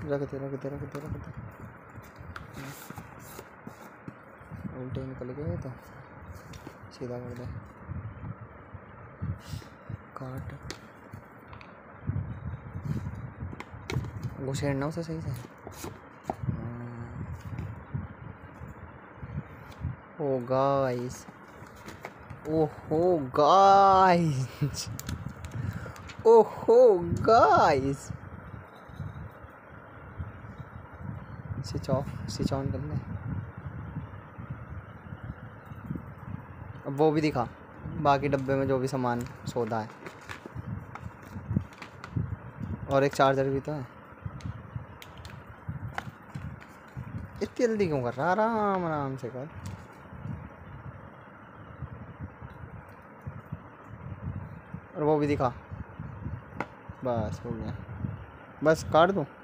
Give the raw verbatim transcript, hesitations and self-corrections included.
रख दे रख दे रख दे रख दे। उल्टे निकल गए तो सीधा कर दे। काट घुसेड़ना उसे सही से। ओ गाइस, ओहो गाइस, ओहो guys. Switch off switch on कर ले। अब वो भी दिखा, बाकी डब्बे में जो भी सामान सौदा है। और एक चार्जर भी तो है। इतनी जल्दी क्यों कर रहा? आराम आराम से कर। और वो भी दिखा। बस हो गया, बस काट दूँ।